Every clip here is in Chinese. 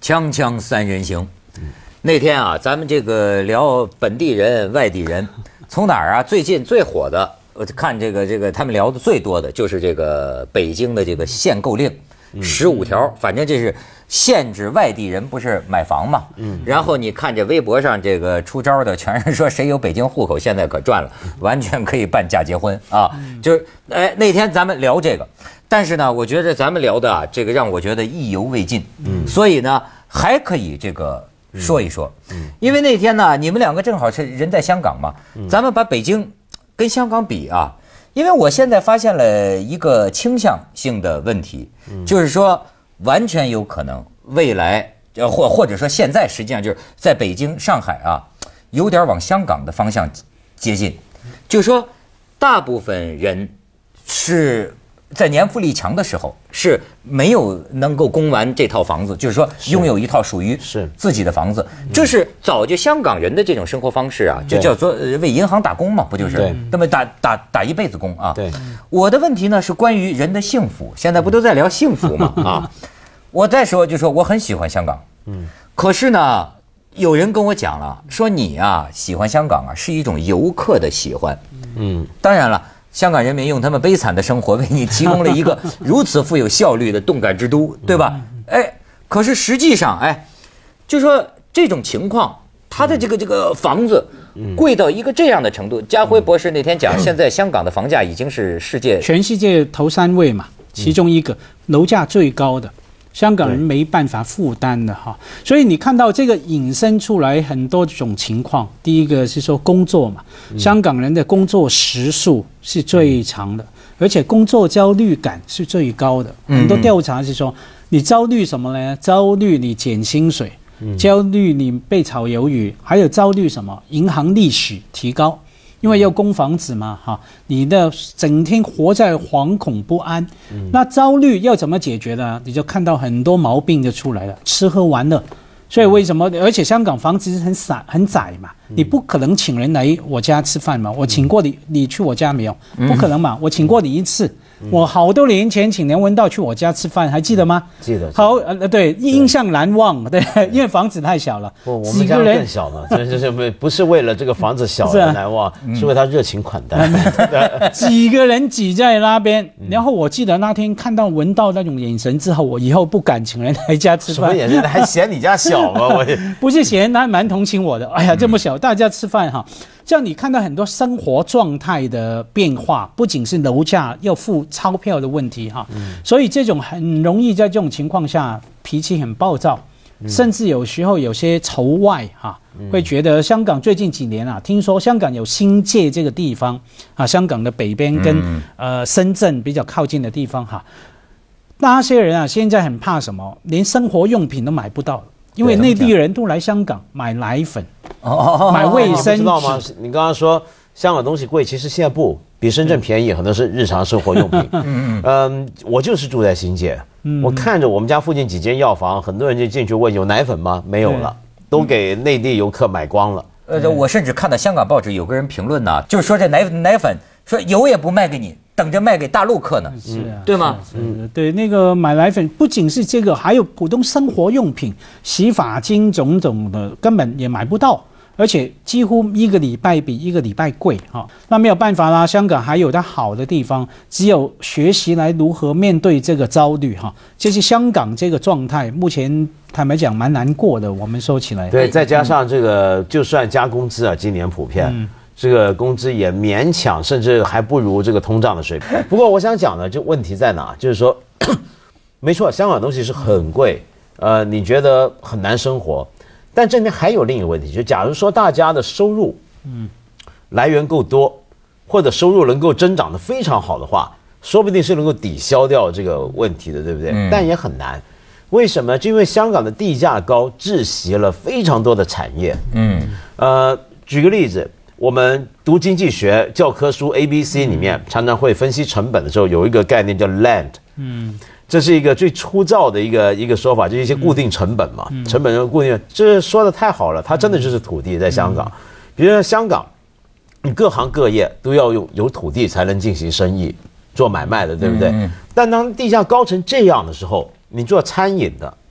锵锵三人行，那天啊，咱们这个聊本地人、外地人，从哪儿啊？最近最火的，我看这个他们聊的最多的就是这个北京的这个限购令，15条，反正这是限制外地人不是买房嘛。然后你看这微博上这个出招的，全是说谁有北京户口，现在可赚了，完全可以办假结婚啊！就是那天咱们聊这个。但是呢，我觉得咱们聊的啊，这个让我觉得意犹未尽，所以呢，还可以这个说一说，因为那天呢，你们两个正好是人在香港嘛，咱们把北京跟香港比啊，因为我现在发现了一个倾向性的问题，就是说完全有可能未来或者说现在实际上就是在北京、上海啊，有点往香港的方向接近，就是说大部分人是。在年富力强的时候是没有能够供完这套房子，就是说拥有一套属于自己的房子，这是早就香港人的这种生活方式啊，就叫做为银行打工嘛，不就是那么打一辈子工啊？对，我的问题呢是关于人的幸福，现在不都在聊幸福吗？啊，我再说就说我很喜欢香港，可是呢，有人跟我讲了，说你啊喜欢香港啊是一种游客的喜欢，当然了。香港人民用他们悲惨的生活为你提供了一个如此富有效率的动感之都，对吧？可是实际上，就说这种情况，他的这个房子贵到一个这样的程度。家辉博士那天讲，现在香港的房价已经是全世界头3位嘛，其中一个楼价最高的。香港人没办法负担的哈，所以你看到这个引申出来很多种情况。第一个是说工作嘛，香港人的工作时数是最长的，而且工作焦虑感是最高的。很多调查是说，你焦虑什么呢？焦虑你减薪水，焦虑你被炒鱿鱼，还有焦虑什么？银行利息提高。因为要供房子嘛，你的整天活在惶恐不安，那焦虑要怎么解决呢？你就看到很多毛病就出来了，吃喝玩乐。所以为什么？而且香港房子很窄嘛，你不可能请人来我家吃饭嘛。我请过你去我家没有？不可能嘛，我请过你一次。我好多年前请梁文道去我家吃饭，还记得吗？记得。好，对，印象难忘。对，因为房子太小了。 不，我们家更小了，就是不是为了这个房子小而难忘，是为他热情款待。 几个人挤在那边，然后我记得那天看到文道那种眼神之后，我以后不敢请人来家吃饭。 什么眼神？还嫌你家小吗？我不是嫌，他蛮同情我的。哎呀，这么小，大家吃饭哈。这样你看到很多生活状态的变化，不仅是楼价要付钞票的问题哈，所以这种很容易在这种情况下脾气很暴躁，甚至有时候有些仇外哈，会觉得香港最近几年啊，听说香港有新界这个地方啊，香港的北边跟深圳比较靠近的地方哈，那些人啊现在很怕什么？连生活用品都买不到了。因为内地人都来香港买奶粉，买卫生纸，知道吗？ 你刚刚说香港东西贵，其实现在不比深圳便宜，很多是日常生活用品。我就是住在新界，我看着我们家附近几间药房，很多人就进去问有奶粉吗？没有了，都给内地游客买光了。 我甚至看到香港报纸有个人评论呢，就是说这奶粉说有也不卖给你。等着卖给大陆客呢，是啊，对吗？ 对，那个买奶粉不仅是这个，还有普通生活用品、洗发精种种的，根本也买不到，而且几乎一个礼拜比一个礼拜贵哈。那没有办法啦，香港还有它好的地方，只有学习来如何面对这个焦虑哈。就是香港这个状态，目前坦白讲蛮难过的。我们说起来， 对，再加上这个，就算加工资啊，今年普遍。这个工资也勉强，甚至还不如这个通胀的水平。不过我想讲呢，就问题在哪？就是说，没错，香港的东西是很贵，你觉得很难生活。但这边还有另一个问题，就假如说大家的收入，来源够多，或者收入能够增长得非常好的话，说不定是能够抵消掉这个问题的，对不对？但也很难。为什么？就因为香港的地价高，窒息了非常多的产业。举个例子。我们读经济学教科书 ABC 里面常常会分析成本的时候，有一个概念叫 land，这是一个最粗糙的一个说法，就是一些固定成本嘛，成本的固定，这说的太好了，它真的就是土地在香港。比如说香港，你各行各业都要有土地才能进行生意、做买卖的，对不对？但当地价高成这样的时候，你做餐饮的，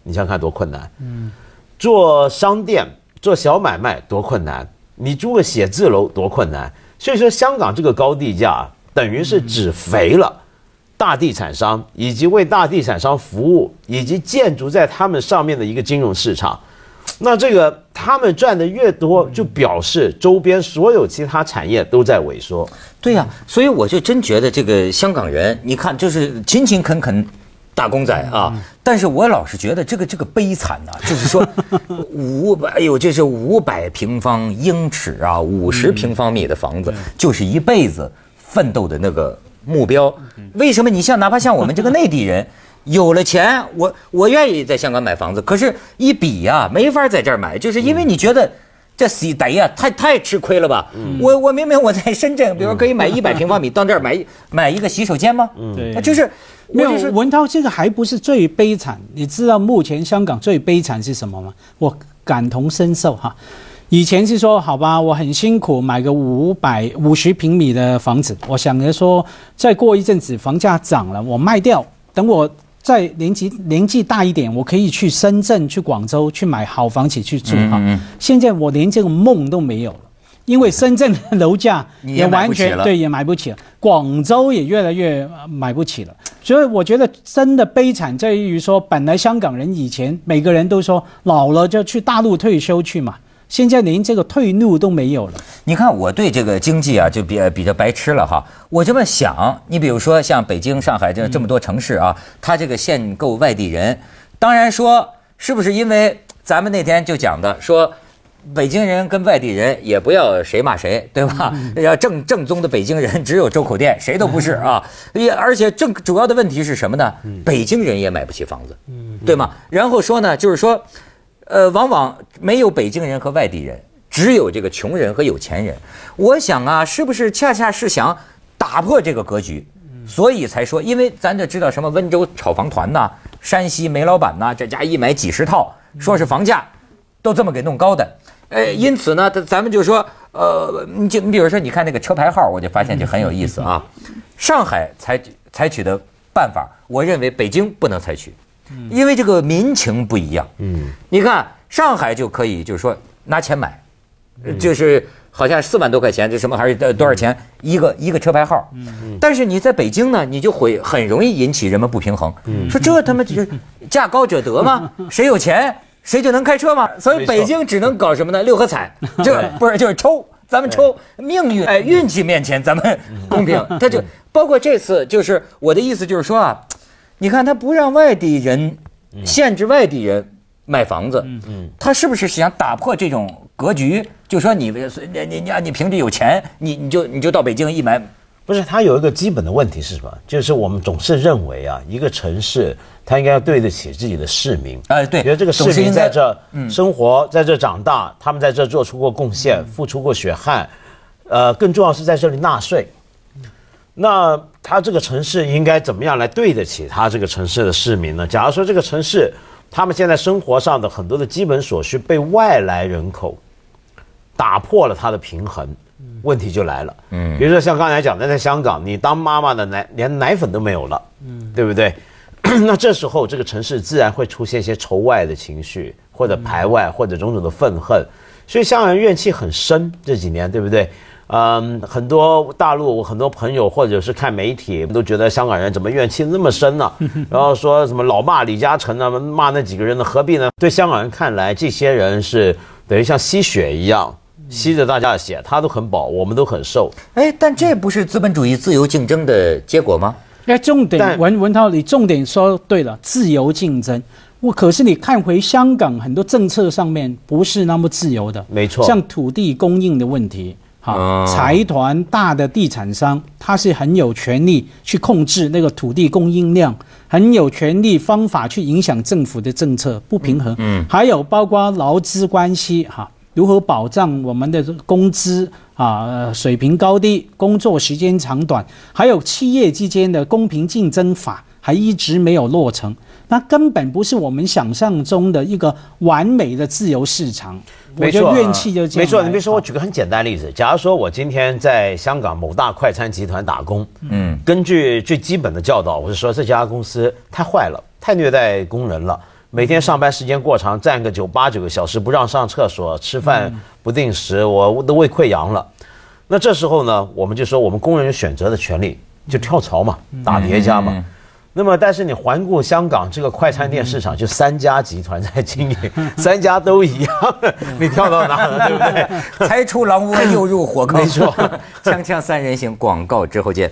你想想看多困难。做商店、做小买卖多困难，你租个写字楼多困难。所以说，香港这个高地价等于是只肥了大地产商以及为大地产商服务以及建筑在他们上面的一个金融市场。那这个他们赚的越多，就表示周边所有其他产业都在萎缩。 对呀，所以我就真觉得这个香港人，你看就是勤勤恳恳打工仔啊，但是我老是觉得这个悲惨呐，就是说这是500平方英尺啊，50平方米的房子，就是一辈子奋斗的那个目标。为什么你哪怕像我们这个内地人？有了钱，我愿意在香港买房子，可是一比呀，没法在这儿买，就是因为你觉得这死得呀，太吃亏了吧？我明明我在深圳，比如可以买100平方米，到这儿买一个洗手间吗？ 对， 就是没有文涛，这个还不是最悲惨。你知道目前香港最悲惨是什么吗？我感同身受哈。以前是说好吧，我很辛苦买个550平米的房子，我想着说再过一阵子房价涨了，我卖掉，等我再年纪大一点，我可以去深圳、去广州去买好房子去住哈。现在我连这个梦都没有了，因为深圳的楼价也完全也买不起了，广州也越来越买不起了。所以我觉得真的悲惨在于说，本来香港人以前每个人都说老了就去大陆退休去嘛。现在连这个退路都没有了。 你看我对这个经济啊就比较白痴了哈。我这么想，你比如说像北京、上海这么多城市啊，它这个限购外地人，当然说是不是因为咱们那天就讲的说，北京人跟外地人也不要谁骂谁，对吧？要正宗的北京人只有周口店，谁都不是啊。而且主要的问题是什么呢？北京人也买不起房子，对吗？然后说呢，就是说。往往没有北京人和外地人，只有这个穷人和有钱人。我想啊，是不是恰恰是想打破这个格局，所以才说，因为咱就知道什么温州炒房团呐、山西煤老板呐，这家一买几10套，说是房价都这么给弄高的。因此呢，咱们就说，你比如说，你看那个车牌号，我就发现就很有意思啊。上海采取的办法，我认为北京不能采取。因为这个民情不一样，你看上海就可以，就是说拿钱买，就是好像4万多块钱，这什么还是多少钱一个车牌号，但是你在北京呢，你就会很容易引起人们不平衡，说这他妈就是价高者得吗？谁有钱谁就能开车吗？所以北京只能搞什么呢？6合彩，就是抽。咱们抽命运，运气面前咱们公平，他就包括这次，就是我的意思就是说啊。你看他不让外地人限制外地人买房子，他是不是想打破这种格局？就说你凭着有钱，你就到北京一买， 不是？他有一个基本的问题是什么？就是我们总是认为啊，一个城市它应该要对得起自己的市民。对，觉得这个市民在这生活，在这长大，他们在这做出过贡献，付出过血汗，更重要是在这里纳税。那他这个城市应该怎么样来对得起他这个城市的市民呢？假如说这个城市他们现在生活上的很多的基本所需被外来人口打破了他的平衡，问题就来了。比如说像刚才讲的，在香港，你当妈妈的连奶粉都没有了，对不对？那这时候这个城市自然会出现一些仇外的情绪，或者排外，或者种种的愤恨，所以香港人怨气很深这几年，对不对？很多大陆很多朋友或者是看媒体都觉得香港人怎么怨气那么深呢？然后说什么老骂李嘉诚啊，骂那几个人呢，何必呢？对香港人看来，这些人是等于像吸血一样，吸着大家的血，他都很饱，我们都很瘦。 但这不是资本主义自由竞争的结果吗？ 重点文涛，你重点说对了，自由竞争。可是你看回香港很多政策上面不是那么自由的， 没错， 像土地供应的问题。财团大的地产商，他是很有权利去控制那个土地供应量，很有权利方法去影响政府的政策，不平衡。还有包括劳资关系如何保障我们的工资水平高低，工作时间长短，还有企业之间的公平竞争法还一直没有落成，那根本不是我们想象中的一个完美的自由市场。我觉得怨气就这样。 没错，你别说，我举个很简单的例子，假如说我今天在香港某大快餐集团打工，根据最基本的教导，我是说这家公司太坏了，太虐待工人了， 每天上班时间过长，站个8、9个小时不让上厕所，吃饭不定时，我都胃溃疡了。那这时候呢，我们就说我们工人有选择的权利，就跳槽嘛，打叠加嘛。那么，但是你环顾香港这个快餐店市场，就3家集团在经营，3家都一样，你跳到哪了，对不对？ 才出狼窝又入火坑， 没错。 锵锵三人行，广告之后见。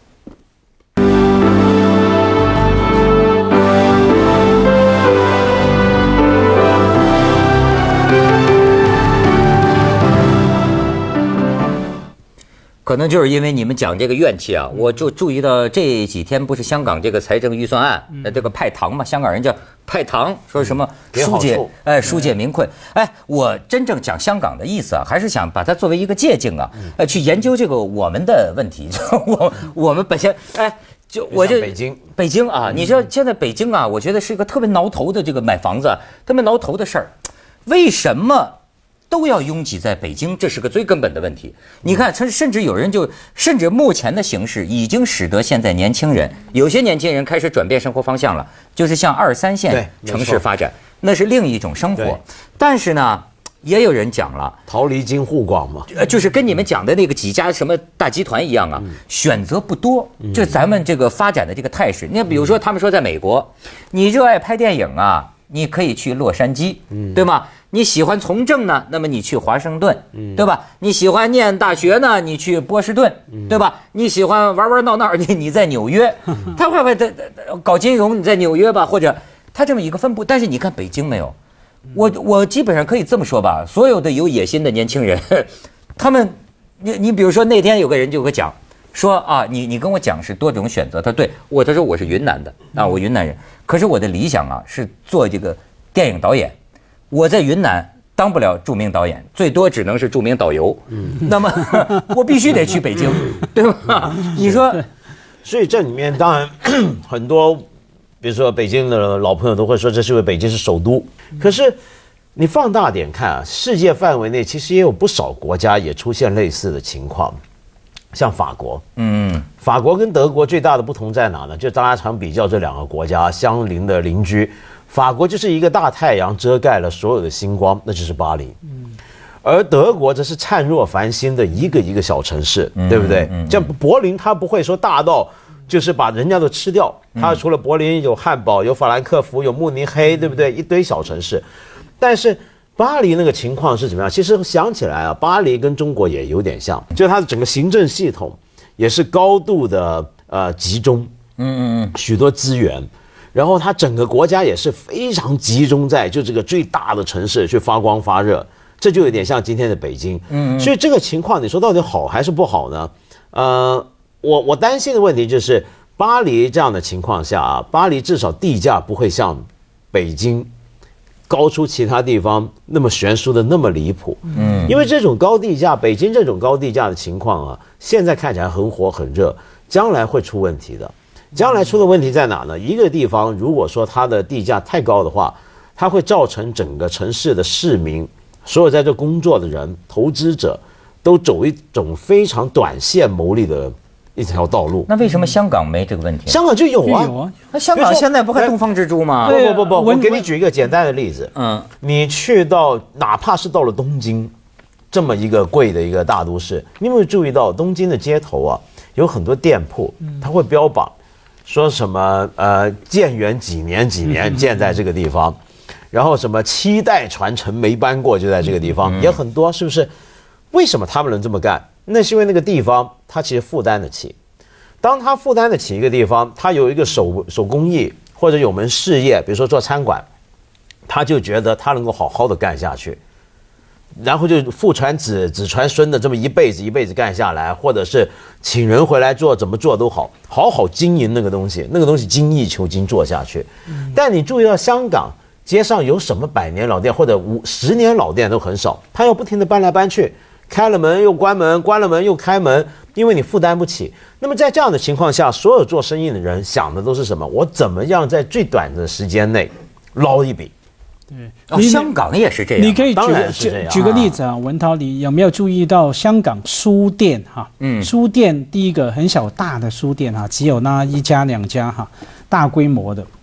可能就是因为你们讲这个怨气啊，我就注意到这几天不是香港这个财政预算案，这个派糖嘛，香港人叫派糖，说什么疏解民困。我真正讲香港的意思啊，还是想把它作为一个借鉴啊，去研究这个我们的问题。我们本身就我这北京啊，你知道现在北京啊，我觉得是一个特别挠头的这个买房子特别挠头的事儿，为什么？都要拥挤在北京，这是个最根本的问题。你看，甚至有人甚至目前的形势已经使得现在年轻人，有些年轻人开始转变生活方向了，就是向2、3线城市发展，那是另一种生活。但是呢，也有人讲了， 逃离京沪广嘛， 就是跟你们讲的那个几家什么大集团一样啊，选择不多。就咱们这个发展的这个态势，你比如说，他们说在美国，你热爱拍电影啊，你可以去洛杉矶，对吗？你喜欢从政呢，那么你去华盛顿，对吧？你喜欢念大学呢，你去波士顿，对吧？你喜欢玩闹，你在纽约，他会不会搞金融？你在纽约吧，或者他这么一个分布。但是你看北京没有，我基本上可以这么说吧，所有的有野心的年轻人，他们，你比如说那天有个人就给讲说啊，你跟我讲是多种选择，他说我是云南的啊，我云南人，可是我的理想啊是做这个电影导演。我在云南当不了著名导演，最多只能是著名导游。那么我必须得去北京，对吧？你说， 所以这里面当然很多，比如说北京的老朋友都会说，这是因为北京是首都。可是你放大点看啊，世界范围内其实也有不少国家也出现类似的情况，像法国，法国跟德国最大的不同在哪呢？就大家常比较这2个国家相邻的邻居。法国就是一个大太阳遮盖了所有的星光，那就是巴黎。而德国则是灿若繁星的一个小城市，对不对？像柏林，它不会说大到就是把人家都吃掉。它除了柏林有汉堡、有法兰克福、有慕尼黑，对不对？一堆小城市。但是巴黎那个情况是怎么样？其实想起来啊，巴黎跟中国也有点像，就它的整个行政系统也是高度的集中，许多资源。然后它整个国家也是非常集中在就这个最大的城市去发光发热，这就有点像今天的北京。所以这个情况你说到底好还是不好呢？我担心的问题就是巴黎这样的情况下啊，巴黎至少地价不会像北京高出其他地方那么悬殊的那么离谱。因为这种高地价，北京这种高地价的情况啊，现在看起来很火很热，将来会出问题的。将来出的问题在哪呢？一个地方如果说它的地价太高的话，它会造成整个城市的市民，所有在这工作的人、投资者，都走一种非常短线牟利的一条道路。 那为什么香港没这个问题？ 香港就有啊。 那香港现在不还东方之珠吗？ 不，我给你举一个简单的例子。你去到哪怕是到了东京，这么一个贵的一个大都市，你有没有注意到东京的街头啊，有很多店铺，它会标榜。说什么建元几年建在这个地方，然后什么7代传承没搬过就在这个地方，也很多，是不是？为什么他们能这么干？那是因为那个地方它其实负担得起。当他负担得起一个地方，他有一个手工艺或者有门事业，比如说做餐馆，他就觉得他能够好好的干下去。然后就父传子，子传孙的这么一辈子干下来，或者是请人回来做，怎么做都好好经营那个东西精益求精做下去。但你注意到香港街上有什么100年老店或者10年老店都很少，他要不停的搬来搬去，开了门又关门，关了门又开门，因为你负担不起。那么在这样的情况下，所有做生意的人想的都是什么？我怎么样在最短的时间内捞一笔？ 对，香港也是这样。 你可以举个例子啊，文涛，你有没有注意到香港书店哈？书店第一个很小大的书店哈，只有那1家2家哈，大规模的，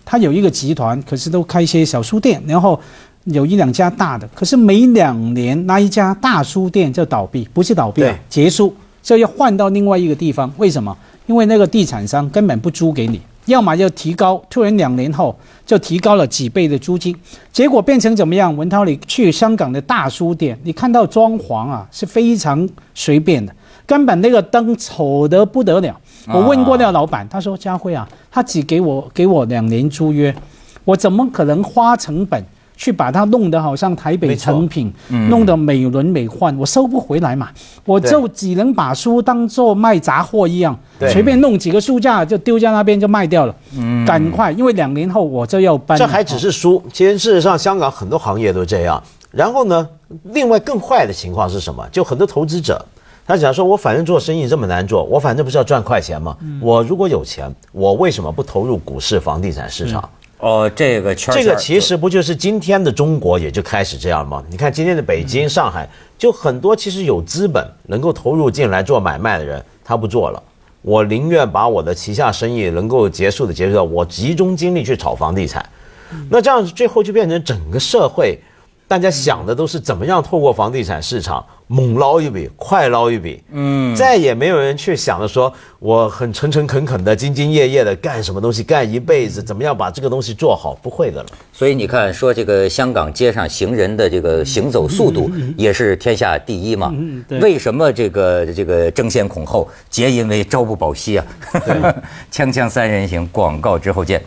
它有一个集团，可是都开一些小书店，然后有1、2家大的，可是每2年那一家大书店就倒闭，不是倒闭，结束，就要换到另外一个地方。为什么？因为那个地产商根本不租给你，要么就提高，突然2年后就提高了几倍的租金，结果变成怎么样？文涛，你去香港的大书店，你看到装潢啊是非常随便的，根本那个灯丑得不得了。我问过那个老板，他说：“家辉啊，他只给我2年租约，我怎么可能花成本去把它弄得好像台北成品，弄得美轮美奂，我收不回来嘛，我就只能把书当做卖杂货一样，随便弄几个书架就丢在那边就卖掉了，赶快，因为2年后我就要搬。 这还只是书，其实事实上香港很多行业都这样。然后呢，另外更坏的情况是什么？就很多投资者。他讲说，我反正做生意这么难做，我反正不是要赚快钱吗？我如果有钱，我为什么不投入股市、房地产市场？ 这个其实不就是今天的中国也就开始这样吗？你看今天的北京、上海，就很多其实有资本能够投入进来做买卖的人，他不做了。我宁愿把我的旗下生意能够结束掉，我集中精力去炒房地产。那这样最后就变成整个社会，大家想的都是怎么样透过房地产市场猛捞一笔、快捞一笔，再也没有人去想着说我很诚诚恳恳的、兢兢业业的干什么东西，干一辈子，怎么样把这个东西做好，不会的了。 所以你看，说这个香港街上行人的这个行走速度也是天下第一嘛？为什么这个争先恐后？皆因为朝不保夕啊！锵锵三人行，广告之后见。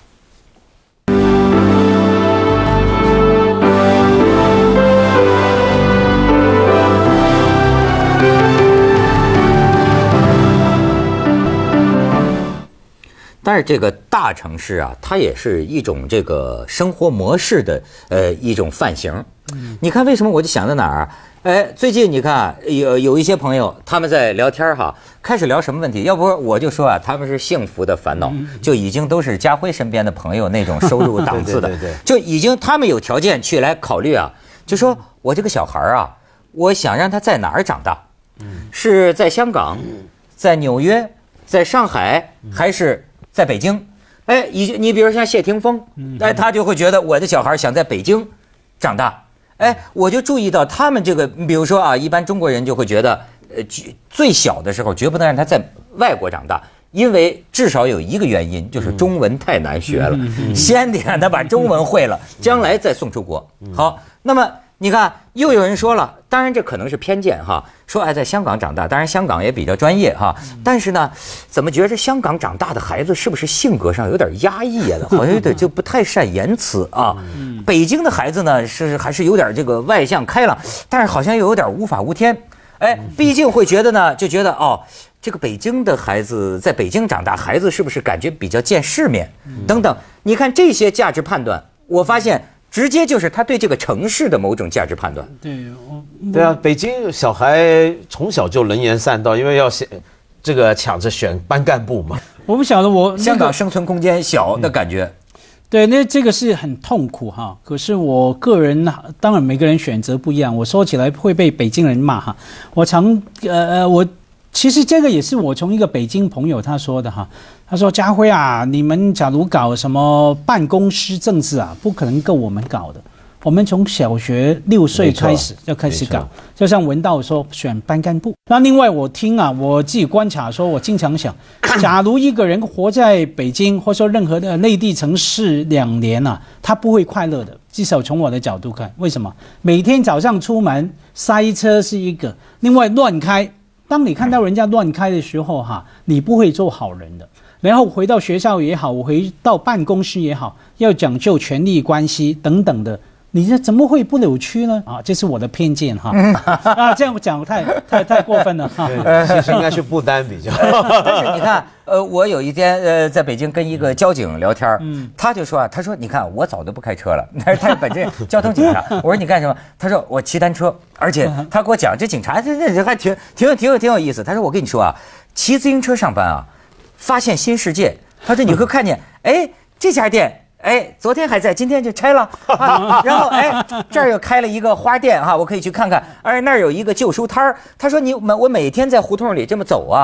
但是这个大城市啊，它也是一种这个生活模式的一种范型。你看为什么我就想到哪儿啊？最近你看有一些朋友他们在聊天哈，开始聊什么问题？要不我就说啊，他们是幸福的烦恼，就已经都是家辉身边的朋友那种收入档次的，就已经他们有条件去来考虑啊，就说我这个小孩啊，我想让他在哪儿长大？是在香港，在纽约，在上海，还是在北京？你比如像谢霆锋，他就会觉得我的小孩想在北京长大。我就注意到他们这个，比如说啊，一般中国人就会觉得，最小的时候绝不能让他在外国长大，因为至少有一个原因，就是中文太难学了，先得让他把中文会了，将来再送出国。好，那么你看，又有人说了，当然这可能是偏见哈，说在香港长大，当然香港也比较专业哈，但是呢，怎么觉着香港长大的孩子是不是性格上有点压抑啊？好像有点就不太善言辞啊。北京的孩子呢还是有点这个外向开朗，但是好像又有点无法无天。毕竟会觉得呢，就觉得这个北京的孩子在北京长大，孩子是不是感觉比较见世面等等？你看这些价值判断，我发现。直接就是他对这个城市的某种价值判断。 对啊，北京小孩从小就能言善道，因为要这个抢着选班干部嘛。 我不晓得香港生存空间小的感觉。 对，那这个是很痛苦哈。可是我个人当然每个人选择不一样，我说起来会被北京人骂哈。我其实这个也是我从一个北京朋友他说的哈。他说：“家辉啊，你们假如搞什么办公室政治啊，不可能够我们搞的。我们从小学6岁开始就开始搞，就像文道说选班干部。那另外我听啊，我自己观察说，我经常想，假如一个人活在北京或者说任何的内地城市2年啊，他不会快乐的。至少从我的角度看，为什么？每天早上出门塞车是一个，另外乱开。当你看到人家乱开的时候你不会做好人的。”然后回到学校也好，我回到办公室也好，要讲究权力关系等等的，你这怎么会不扭曲呢？这是我的偏见这样讲太过分了其实应该是不丹比较。 但是你看，我有一天在北京跟一个交警聊天，他就说他说你看我早都不开车了，但是他本身交通警察。我说你干什么？他说我骑单车，而且他给我讲这警察这还挺有意思。他说我跟你说啊，骑自行车上班啊。发现新世界，他说你会看见，这家店，昨天还在，今天就拆了，然后这儿又开了一个花店我可以去看看，那儿有一个旧书摊儿。他说我每天在胡同里这么走啊，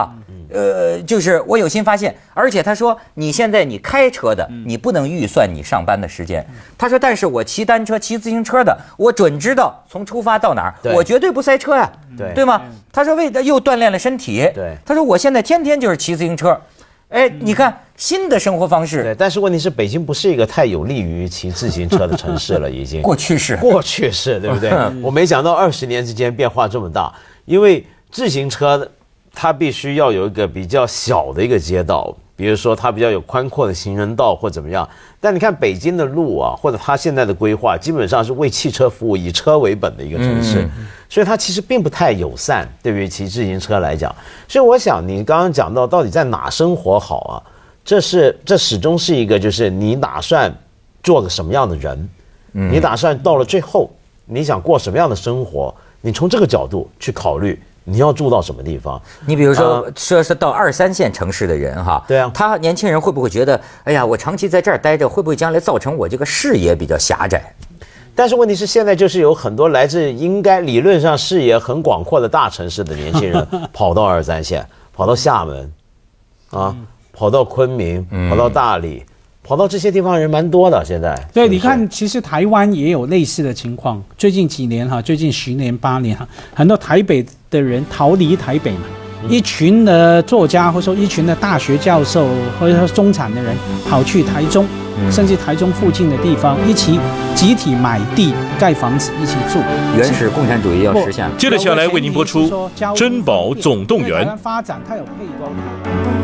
就是我有新发现，而且他说你现在你开车的，你不能预算你上班的时间。他说，但是我骑单车、骑自行车的，我准知道从出发到哪儿，我绝对不塞车呀，对吗？他说为了又锻炼了身体， 对， 他说我现在天天就是骑自行车，哎，你看新的生活方式。 对，但是问题是北京不是一个太有利于骑自行车的城市了，已经过去是， 对不对？我没想到20年之间变化这么大，因为自行车它必须要有一个比较小的一个街道，比如说它比较有宽阔的行人道或怎么样。但你看北京的路啊，或者它现在的规划，基本上是为汽车服务、以车为本的一个城市，所以它其实并不太友善对于骑自行车来讲。所以我想你刚刚讲到底在哪生活好啊？这始终是一个，就是你打算做个什么样的人，你打算到了最后你想过什么样的生活，你从这个角度去考虑。你要住到什么地方？ 你比如说，说是到2、3线城市的人哈， 对啊， 他年轻人会不会觉得，哎呀，我长期在这儿待着，会不会将来造成我这个视野比较狭窄？ 但是问题是，现在就是有很多来自应该理论上视野很广阔的大城市的年轻人，跑到2、3线，跑到厦门，啊，跑到昆明，跑到大理。跑到这些地方人蛮多的，现在。 对，你看，其实台湾也有类似的情况。最近几年哈，最近10年8年哈，很多台北的人逃离台北嘛，一群的作家或者说一群的大学教授或者说中产的人跑去台中，甚至台中附近的地方，一起集体买地盖房子，一起住。 原始共产主义要实现了。 接着下来为您播出《珍宝总动员》。 发展它有配光。